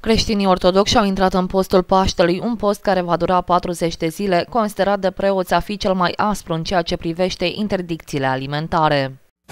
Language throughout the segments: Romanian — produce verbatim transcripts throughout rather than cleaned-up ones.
Creștinii ortodoxi au intrat în postul Paștelui, un post care va dura patruzeci de zile, considerat de preoți a fi cel mai aspru în ceea ce privește interdicțiile alimentare.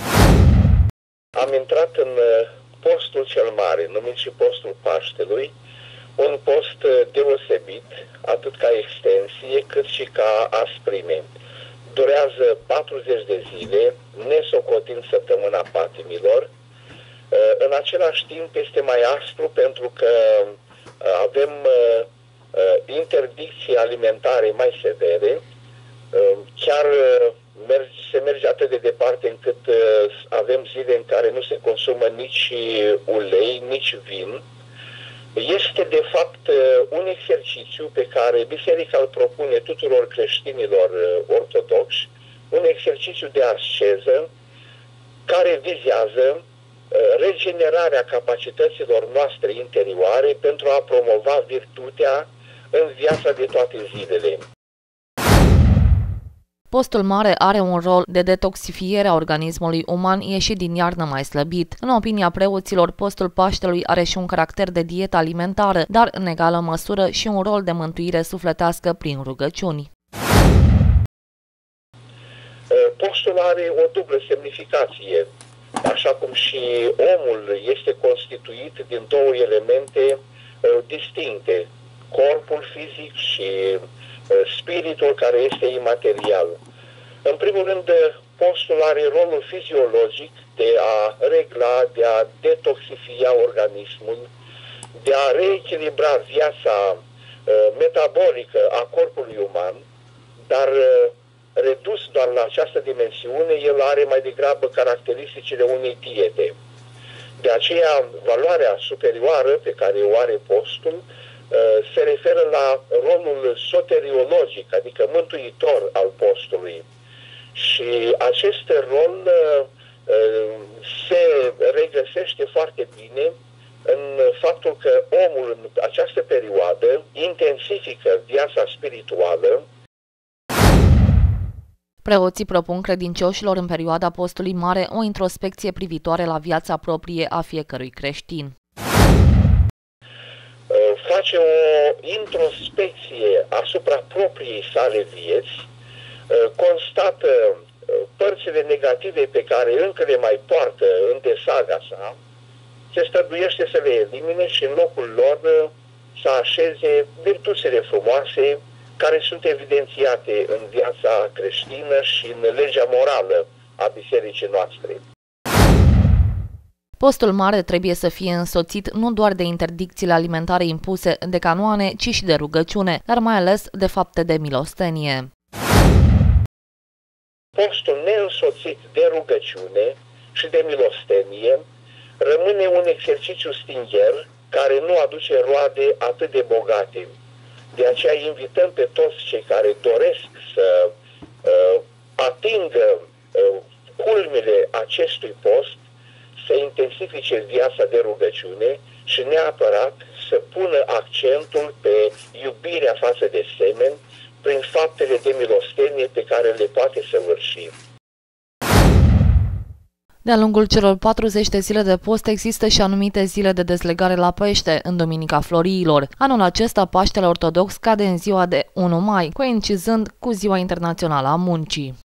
Am intrat în postul cel mare, numit și postul Paștelui, un post deosebit, atât ca extensie, cât și ca asprime. Durează patruzeci de zile, nesocotind săptămâna patimilor. În același timp este mai aspru pentru că avem interdicții alimentare mai severe. Chiar se merge atât de departe încât avem zile în care nu se consumă nici ulei, nici vin. Este de fapt un exercițiu pe care Biserica îl propune tuturor creștinilor ortodoxi, un exercițiu de asceză care vizează regenerarea capacităților noastre interioare pentru a promova virtutea în viața de toate zilele. Postul mare are un rol de detoxifiere a organismului uman ieșit din iarnă mai slăbit. În opinia preoților, postul Paștelui are și un caracter de dietă alimentară, dar în egală măsură și un rol de mântuire sufletească prin rugăciuni. Postul are o dublă semnificație. Așa cum și omul este constituit din două elemente uh, distincte, corpul fizic și uh, spiritul care este imaterial. În primul rând, postul are rolul fiziologic de a regla, de a detoxifia organismul, de a reechilibra viața uh, metabolică a corpului uman, dar uh, redus doar la această dimensiune, el are mai degrabă caracteristicile unei diete. De aceea, valoarea superioară pe care o are postul se referă la rolul soteriologic, adică mântuitor al postului. Și acest rol se regăsește foarte bine în faptul că omul în această perioadă intensifică viața spirituală. Preoții propun credincioșilor în perioada postului mare o introspecție privitoare la viața proprie a fiecărui creștin. Face o introspecție asupra propriei sale vieți, constată părțile negative pe care încă le mai poartă în desaga sa, se străduiește să le elimine și în locul lor să așeze virtuțile frumoase care sunt evidențiate în viața creștină și în legea morală a bisericii noastre. Postul mare trebuie să fie însoțit nu doar de interdicțiile alimentare impuse de canoane, ci și de rugăciune, dar mai ales de fapte de milostenie. Postul neînsoțit de rugăciune și de milostenie rămâne un exercițiu stingher care nu aduce roade atât de bogate. De aceea invităm pe toți cei care doresc să uh, atingă uh, culmile acestui post, să intensifice viața de rugăciune și neapărat să pună accentul pe iubirea față de semeni prin faptele de milostenie pe care le poate săvârși. De-a lungul celor patruzeci de zile de post există și anumite zile de dezlegare la pește, în Duminica Floriilor. Anul acesta, Paștele Ortodox cade în ziua de unu mai, coincidând cu Ziua Internațională a Muncii.